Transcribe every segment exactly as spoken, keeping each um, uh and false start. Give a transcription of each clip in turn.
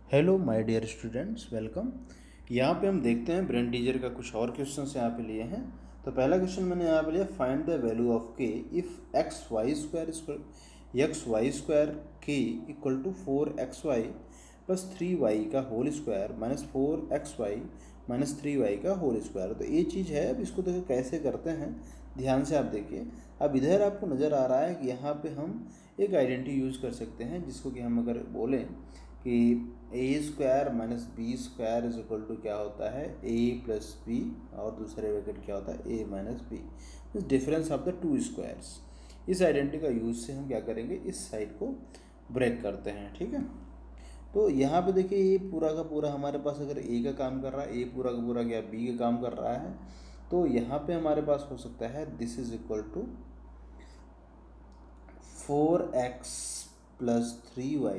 Hello my dear students, welcome. यहाँ पे हम देखते हैं ब्रेन टीचर का कुछ और क्वेश्चंस यहाँ पे लिए हैं। तो पहला क्वेश्चन मैंने यहाँ पे लिया, find the value of k if x y square square x y square k equal to four x y plus three y का whole square minus four x y minus three y का whole square. तो ये चीज़ है। अब इसको देखो कैसे करते हैं, ध्यान से आप देखिए। अब इधर आपको नज़र आ रहा है कि यहाँ पे हम एक आइडेंटिटी यूज़ कर सकते हैं, जिसको कि हम अगर बोलें कि a square minus b square is equal to क्या होता है, ए प्लस बी, और दूसरे ब्रैकेट क्या होता है, a minus b, is difference of the two squares. इस आइडेंटिटी का यूज़ से हम क्या करेंगे, इस साइड को ब्रेक करते हैं। ठीक है, तो यहाँ पे देखिए ये पूरा का पूरा हमारे पास अगर ए का काम कर रहा है, ए पूरा का पूरा क्या बी का काम कर रहा है, तो यहाँ पे हमारे पास हो सकता है this is equal to four x plus three y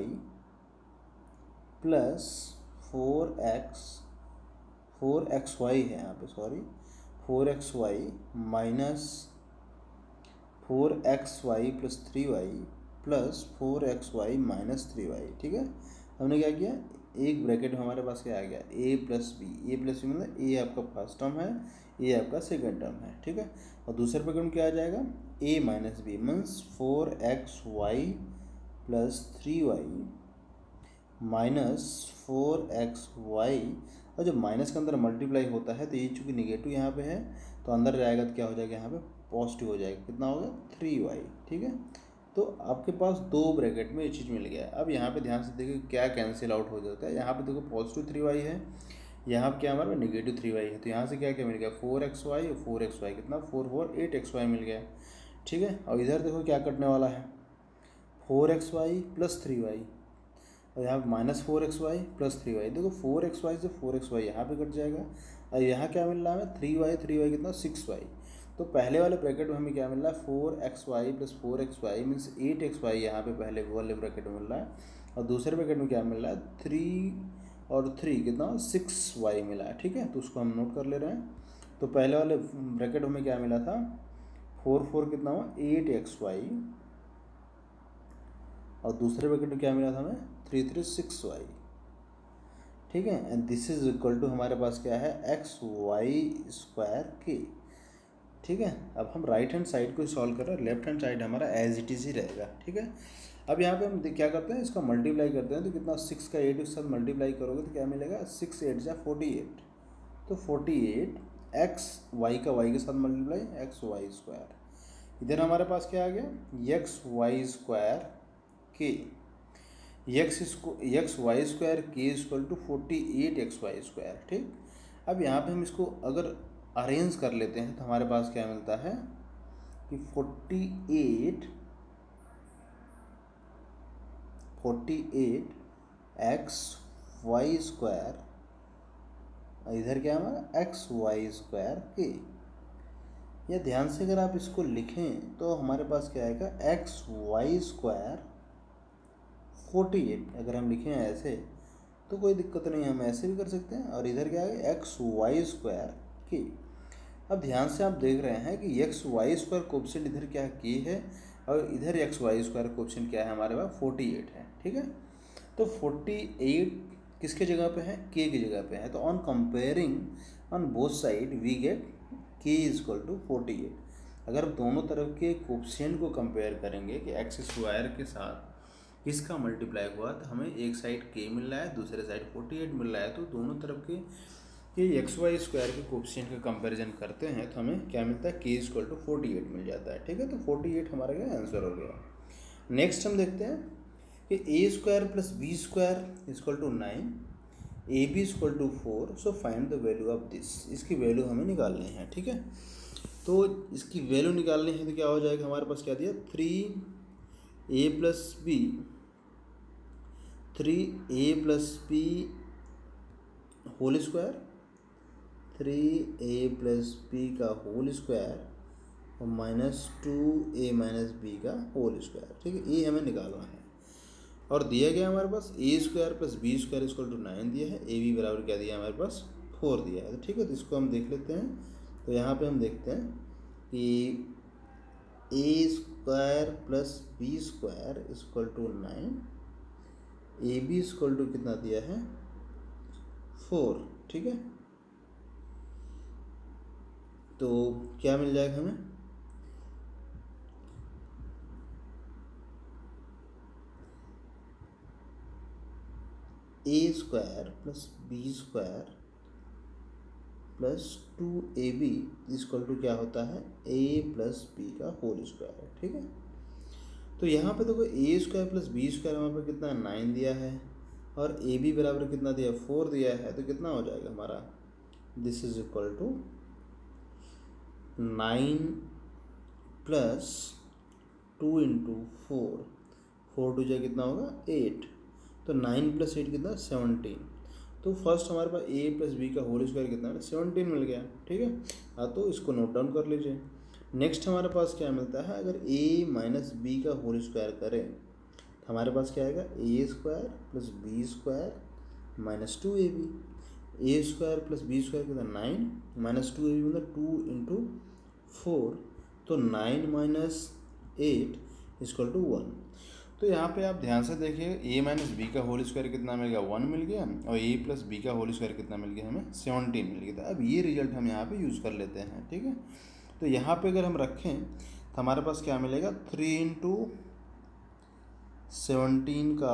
plus four x four x y है यहाँ पे, sorry, four x y minus four x y plus three y plus four x y minus three y. ठीक है, हमने क्या किया, एक bracket में हमारे पास क्या आ गया, a plus b. A plus b मतलब ए आपका फर्स्ट टर्म है, ए आपका सेकेंड टर्म है। ठीक है, और दूसरे ब्रैकेट में क्या आ जाएगा, a minus b means four x y plus three y minus four x y, और जब माइनस के अंदर मल्टीप्लाई होता है तो ये चूँकि निगेटिव यहाँ पे है तो अंदर जाएगा तो क्या हो जाएगा, यहाँ पे पॉजिटिव हो जाएगा। कितना हो गया, थ्री वाई। ठीक है, तो आपके पास दो ब्रैकेट में ये चीज़ मिल गया है। अब यहाँ पे ध्यान से देखिए क्या कैंसिल आउट हो जाता है। यहाँ पे देखो पॉजिटिव थ्री वाई है, यहाँ पे क्या हमारे पास निगेटिव थ्री वाई है, तो यहाँ से क्या क्या मिल गया, फोर एक्स वाई और फोर एक्स वाई कितना, four four eight x y मिल गया। ठीक है, और इधर देखो क्या कटने वाला है, four x y plus three y, और यहाँ पे minus four x y plus three y. देखो फोर एक्स वाई से फोर एक्स वाई यहाँ पे कट जाएगा, और यहाँ क्या मिल रहा है हमें, थ्री वाई थ्री वाई कितना, सिक्स वाई। तो पहले वाले ब्रैकेट में हमें क्या मिल रहा है, four x y plus four x y means eight x y यहाँ पे पहले वाले ब्रैकेट में मिल रहा है, और दूसरे ब्रैकेट में क्या मिल रहा है, थ्री और थ्री कितना, सिक्स वाई मिला है। ठीक है, तो उसको हम नोट कर ले रहे हैं। तो पहले वाले ब्रैकेट में क्या मिला था, फोर फोर कितना हुआ, एट एक्स वाई, और दूसरे ब्रैकेट में क्या मिला था हमें, थ्री थ्री सिक्स वाई। ठीक है, and this is equal to हमारे पास क्या है, एक्स वाई स्क्वायर के। ठीक है, अब हम राइट हैंड साइड को सॉल्व कर रहे हैं, लेफ्ट हैंड साइड हमारा एज इट इज ही रहेगा। ठीक है, अब यहाँ पे हम क्या करते हैं, इसका मल्टीप्लाई करते हैं, तो कितना, सिक्स का एट के साथ मल्टीप्लाई करोगे तो क्या मिलेगा, सिक्स एट जा फोर्टी एट, तो फोर्टी एट एक्स वाई का वाई के साथ मल्टीप्लाई, एक्स वाई स्क्वायर। इधर हमारे पास क्या आ गया, x y square k, x इसको x y square k equal to forty eight x y square. ठीक, अब यहाँ पे हम इसको अगर अरेंज कर लेते हैं तो हमारे पास क्या मिलता है कि forty eight forty eight x y square, इधर क्या हमारा एक्स वाई स्क्वायर के। या ध्यान से अगर आप इसको लिखें तो हमारे पास क्या आएगा, x y square forty eight. अगर हम लिखें ऐसे तो कोई दिक्कत नहीं, हम ऐसे भी कर सकते हैं। और इधर क्या है, एक्स वाई स्क्वायर के। अब ध्यान से आप देख रहे हैं कि एक्स वाई स्क्वायर कोएफिशिएंट इधर क्या के है, और इधर एक्स वाई स्क्वायर कोएफिशिएंट क्या है हमारे पास, फोर्टी एट है। ठीक है, तो फोर्टी एट किसके जगह पे है, के की जगह पे है। तो on comparing on both side we get k is equal to forty eight. अगर दोनों तरफ के कोएफिशिएंट को कंपेयर करेंगे कि एक्स स्क्वायर के साथ किसका मल्टीप्लाई हुआ, तो हमें एक साइड के मिल रहा है, दूसरे साइड फोर्टी एट मिल रहा है। तो दोनों तरफ के ये x y square k coefficient का कंपैरिजन करते हैं तो हमें क्या मिलता है, k equal to forty eight मिल जाता है। ठीक है, तो फोर्टी एट हमारा क्या आंसर हो गया। नेक्स्ट हम देखते हैं कि a square plus B square equal to nine, a b equal to four, so find the value of this. इसकी वैल्यू हमें निकालनी है। ठीक है, तो इसकी वैल्यू निकालनी है तो क्या हो जाएगा, हमारे पास क्या दिया, three a plus b three a plus b whole square, three a plus b का होल स्क्वायर और minus two a minus b का होल स्क्वायर। ठीक है, ये हमें निकालना है। और दिया गया हमारे पास ए square plus B square equal to nine दिया है, ए बी बराबर क्या दिया हमारे पास, फोर दिया है। तो ठीक है, तो इसको हम देख लेते हैं। तो यहाँ पे हम देखते हैं कि a square plus B square equal to nine, a b equal to कितना दिया है, फोर। ठीक है, तो क्या मिल जाएगा हमें, a square plus B square plus two a b equal to क्या होता है, ए प्लस बी का होल स्क्वायर। ठीक है, तो यहाँ पे देखो a square plus B square वहाँ पे कितना नाइन दिया है और ए बी बराबर कितना दिया, फोर दिया है, तो कितना हो जाएगा हमारा, this is equal to nine plus two into four, four two जा कितना होगा एट, तो नाइन प्लस एट कितना सेवनटीन। तो फर्स्ट हमारे पास ए प्लस बी का होल स्क्वायर कितना है, सेवनटीन मिल गया। ठीक है, हाँ तो इसको नोट डाउन कर लीजिए। नेक्स्ट हमारे पास क्या मिलता है, अगर a माइनस बी का होल स्क्वायर करें तो हमारे पास क्या आएगा, a square plus B square minus two a b, a square plus B square कितना nine minus two a b मतलब टू इंटू फोर, तो nine minus eight equal to one. तो यहाँ पे आप ध्यान से देखिए, a माइनस बी का होल स्क्वायर कितना मिल गया, वन मिल गया, और a प्लस बी का होल स्क्वायर कितना मिल गया हमें, सेवनटीन मिल गया। अब ये रिजल्ट हम यहाँ पे यूज़ कर लेते हैं। ठीक है, तो यहाँ पे अगर हम रखें तो हमारे पास क्या मिलेगा, थ्री इंटू सेवनटीन का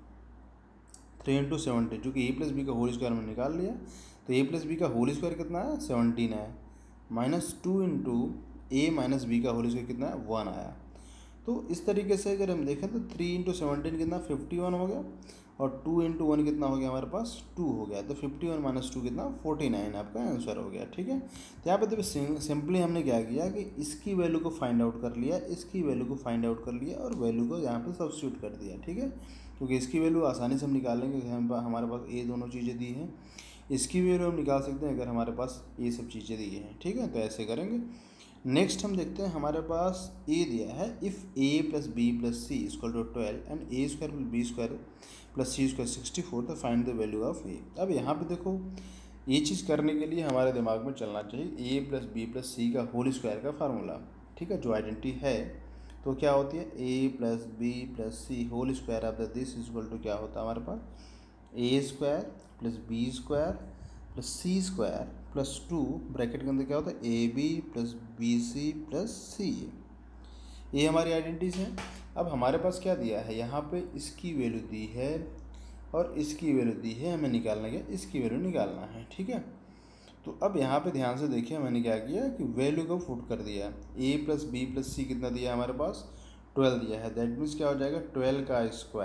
थ्री इंटू सेवनटीन, चूँकि ए प्लस बी का होल स्क्वायर हमने निकाल लिया, तो ए प्लस बी का होल स्क्वायर कितना है, सेवनटीन है, minus two into a minus b का होल स्क्वायर कितना है, वन आया। तो इस तरीके से अगर हम देखें तो थ्री इंटू सेवनटीन कितना, फिफ्टी वन हो गया, और टू इंटू वन कितना हो गया हमारे पास, टू हो गया, तो फिफ्टी वन माइनस टू कितना, फोर्टी नाइन आपका आंसर हो गया। ठीक है, तो यहाँ पे तो सिंपली हमने क्या किया कि इसकी वैल्यू को फाइंड आउट कर लिया, इसकी वैल्यू को फाइंड आउट कर लिया और वैल्यू को यहाँ पे सब्स्टिट्यूट कर दिया। ठीक है, क्योंकि इसकी वैल्यू आसानी से हम निकाल लेंगे, हम हमारे पास ये दोनों चीज़ें दी हैं, इसकी वैल्यू हम निकाल सकते हैं अगर हमारे पास ये सब चीज़ें दी हैं। ठीक है, तो ऐसे करेंगे। नेक्स्ट हम देखते हैं, हमारे पास ए दिया है, if a plus B plus c equal to twelve and a square plus B square plus C square sixty four, तो find the value of a. अब यहाँ पे देखो, ये चीज़ करने के लिए हमारे दिमाग में चलना चाहिए a plus B plus c का होल स्क्वायर का फार्मूला। ठीक है, जो आइडेंटिटी है तो क्या होती है, ए plus B plus C whole square of the this equal to क्या होता है हमारे पास, ए square plus B square plus सी स्क्वायर प्लस टू ब्रैकेट के अंदर क्या होता है, A B plus B C plus C. ये हमारी आइडेंटिटीज हैं। अब हमारे पास क्या दिया है, यहाँ पे इसकी वैल्यू दी है और इसकी वैल्यू दी है, हमें निकालना क्या, इसकी वैल्यू निकालना है। ठीक है, तो अब यहाँ पे ध्यान से देखिए, मैंने क्या किया कि वैल्यू को पुट कर दिया, A plus B plus C कितना दिया है हमारे पास, ट्वेल्व दिया है, दैट मीन्स क्या हो जाएगा, ट्वेल्व का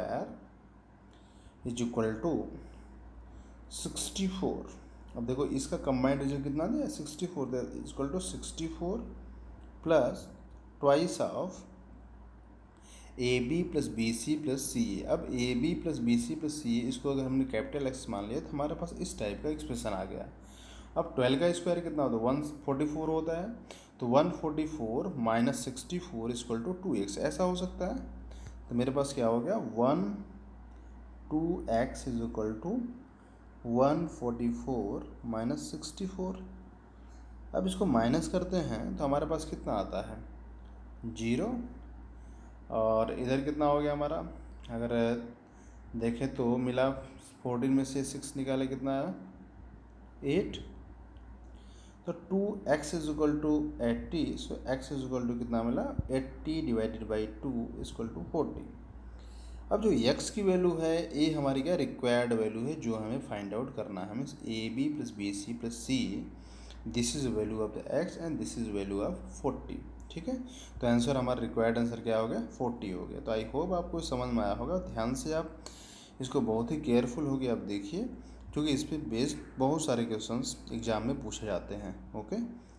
square is equal to sixty four. अब देखो इसका कंबाइंड रिजल्ट कितना दिया, sixty four equal to sixty four plus twice of A B plus B C plus C A. अब A B plus B C plus C A, इसको अगर हमने capital x मान लिया तो हमारे पास इस टाइप का एक्सप्रेशन आ गया। अब ट्वेल्व का स्क्वायर कितना होता है, वन फोर्टी फोर होता है, तो one forty four minus sixty four equal to two X, ऐसा हो सकता है। तो मेरे पास क्या हो गया, one two X is equal to one forty four minus sixty four. अब इसको माइनस करते हैं तो हमारे पास कितना आता है, जीरो, और इधर कितना हो गया हमारा, अगर देखें तो मिला फोर्टीन में से सिक्स निकाले कितना आया, एट, तो two X is equal to eighty, so X is equal to कितना मिला, eighty divided by two equal to forty. अब जो x की वैल्यू है, ये हमारी क्या रिक्वायर्ड वैल्यू है जो हमें फाइंड आउट करना है, means A B plus B C plus C, this is value of the x and this is value of forty. ठीक है, तो आंसर हमारा रिक्वायर्ड आंसर क्या हो गया, फोर्टी हो गया। तो आई होप आपको समझ में आया होगा। ध्यान से आप इसको बहुत ही केयरफुल होकर आप देखिए, क्योंकि इस पर बेस्ड बहुत सारे क्वेश्चंस एग्जाम में पूछे जाते हैं। ओके।